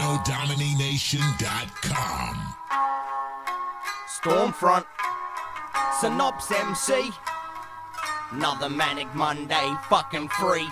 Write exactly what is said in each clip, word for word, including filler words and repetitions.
Rhino Domination dot com. Stormfront, Synopz M C, another Manic Monday, fucking free.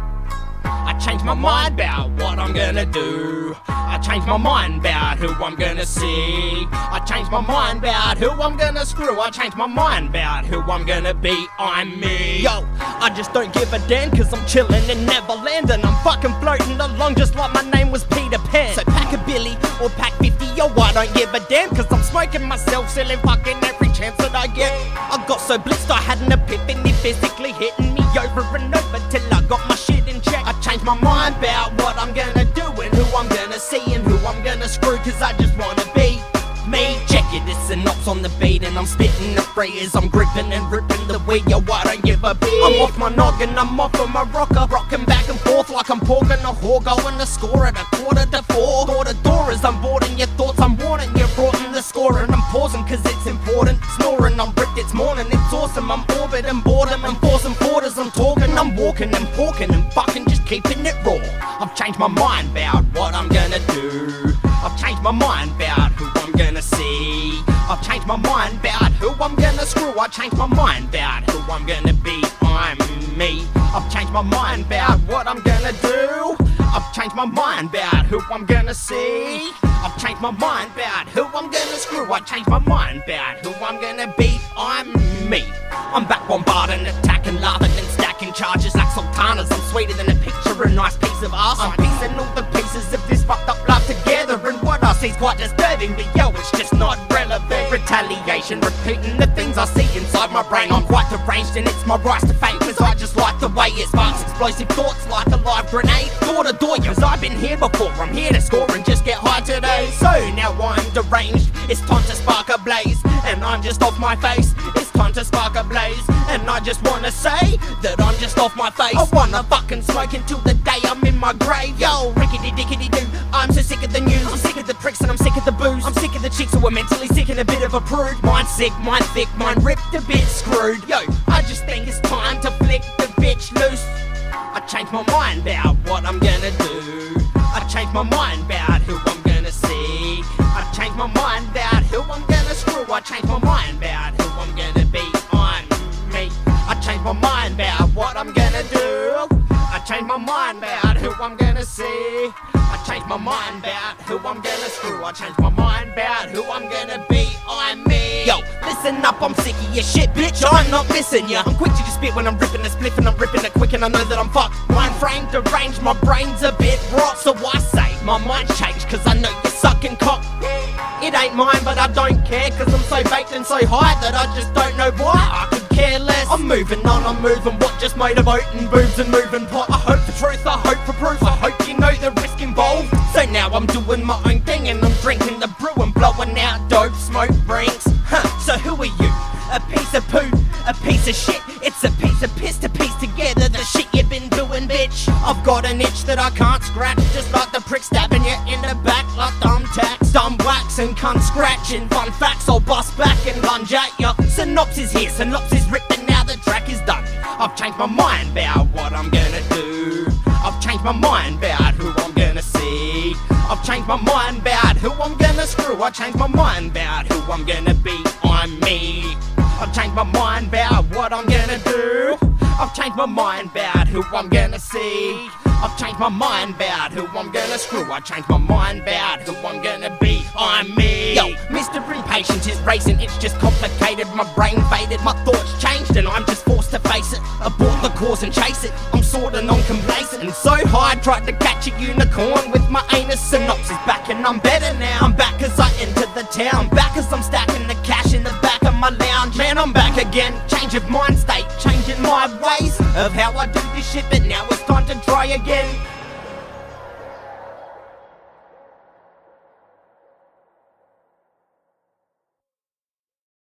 I changed my mind about what I'm gonna do. I changed my mind about who I'm gonna see. I changed my mind about who I'm gonna screw. I changed my mind about who I'm gonna be. I'm me. Yo, I just don't give a damn cause I'm chillin' in Neverland and I'm fucking floating along just like my name was Peter Pan. So pack a Billy or pack fifty, yo, I don't give a damn cause I'm smoking myself, selling fucking every chance that I get. I got so blitzed I had an epiphany, physically hitting me over and over till I got my shit in check. I changed my mind about what I'm gonna do and who I'm gonna see and who I'm gonna screw cause I just wanna be me. Check it, it's Synopz on the beat and I'm spitting the phrases. I'm gripping and ripping the weed, yo, I don't give a beat. I'm off my noggin, I'm off of my rocker, rocking back and forth like I'm porking a whore, going to score at a quarter to four. Door to door as I'm boarding your thoughts, I'm warning you, brought in the score and I'm pausing cause it's important. Snoring, I'm ripped, it's morning, it's awesome. I'm orbiting boredom and forcing borders. I'm talking, I'm walking and porking and fucking just keeping it raw. I've changed my mind about what I'm gonna do. I've changed my mind about who I'm gonna see. I've changed my mind about who I'm gonna screw. I changed my mind about who I'm gonna be. I'm me. I've changed my mind about what I'm gonna do. I've changed my mind about who I'm gonna see. I've changed my mind about who I'm gonna screw. I changed my mind about who I'm gonna be. I'm me. I'm back bombarding, attacking, laughing and stacking charges like sultanas. I'm sweeter than a picture, a nice piece of arse. I'm piecing all the pieces of this fucked up life together, and what I see's quite disturbing, but yo, it's just not relevant. Retaliation, repeating the things I see inside my brain. I'm quite deranged and it's my rise to fame, cause I just like the way it sparks explosive thoughts like a live grenade. Door to door, cause I've been here before. I'm here to score and just get high today. So now I'm deranged, it's time to spark a blaze, and I'm just off my face. It's time to spark a blaze, and I just wanna say that I'm just off my face. I wanna fucking smoke until the day I'm in my grave. Yo, rickety dickety doo, I'm so sick of the news. I'm sick of the pricks and I'm sick of the booze. I'm sick of the chicks who are mentally sick and a bit of a prude. Mind sick, mind thick, mind ripped, a bit screwed. Yo, I just think it's time to flick the bitch loose. I changed my mind about what I'm gonna do. I changed my mind about who I'm gonna see. I changed my mind about who I'm gonna screw. I changed my mind about who I'm gonna be. I'm me. I changed my mind about what I'm gonna do. I changed my mind about who I'm gonna see. I changed my mind about who I'm gonna screw. I changed my mind about who I'm gonna be. I'm me. Yo, listen up, I'm sick of your shit, bitch. I'm not missing ya. I'm quick to just spit when I'm ripping a spliff and I'm ripping it quick and I know that I'm fucked. Mind frame deranged, my brain's a bit rot. So I say my mind's changed cause I know you're sucking cock. It ain't mine but I don't care cause I'm so baked and so high that I just don't know why. I could care less. I'm moving on, I'm moving what just motivating boobs and moving pot. I hope for truth, I hope for proof, I hope you know the risk involved. So now I'm doing my own thing and I'm drinking the brew and blowing out dope smoke rings. Huh, so who are you? A piece of poo, a piece of shit. It's a piece of piss to piece together the shit you've been doing, bitch. I've got an itch that I can't scratch, just like the prick stabbing you in the back like thumbtacks. Dumb wax and cunt scratching. Fun facts, I'll bust back and lunge at ya. Synopz is here, Synopz is ripped and now the track is done. I've changed my mind about what I'm gonna do. I've changed my mind about who I'm gonna see. I've changed my mind about who I'm gonna screw. I changed my mind about who I'm gonna be. I'm me. I've changed my mind about what I'm gonna do. I've changed my mind about who I'm gonna see. I've changed my mind about who I'm gonna screw. I changed my mind about who I'm gonna be. I'm me. Yo, Mister Impatient is racing, it's just complicated. My brain faded, my thoughts changed, and I'm just forced to face it. Abort the course and chase it. I'm sorta non-complacent and so high, tried to catch a unicorn with my anus. Synopz is back and I'm better now. I'm back as I enter the town. Back as I'm stacking the cash in the back of my lounge. Man, I'm back again. Change of mind state, changing my ways of how I do this shit, but now it's time to try again.